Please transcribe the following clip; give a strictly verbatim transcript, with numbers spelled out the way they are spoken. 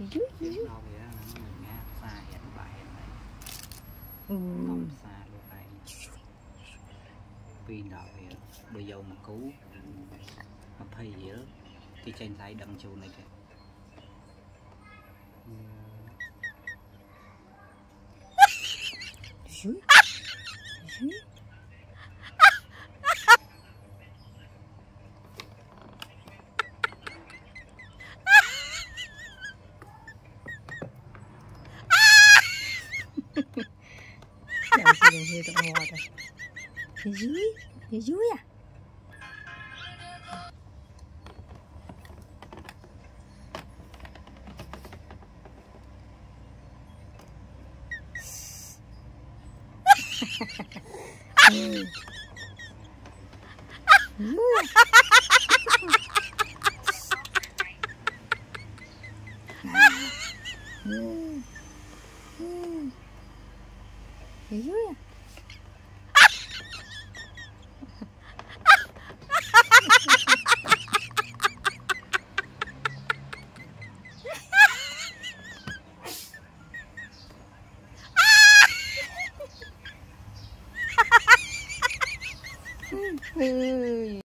Dưới dưới. Đâu vậy đó, nó ngã xa hiện bài hiện này. Ừ. Không xa luôn này. Pin đó vậy, đôi dầu mà cứu mà phây gì đó, cái trên tay đâm chỗ này kìa. Dưới. Dưới. Đâu thì đừng hiểu được ngọt rồi. Phía dưới, phía dưới à. Ừ. Ừ. Ừ. Ừ. Phía dưới à. Ừ.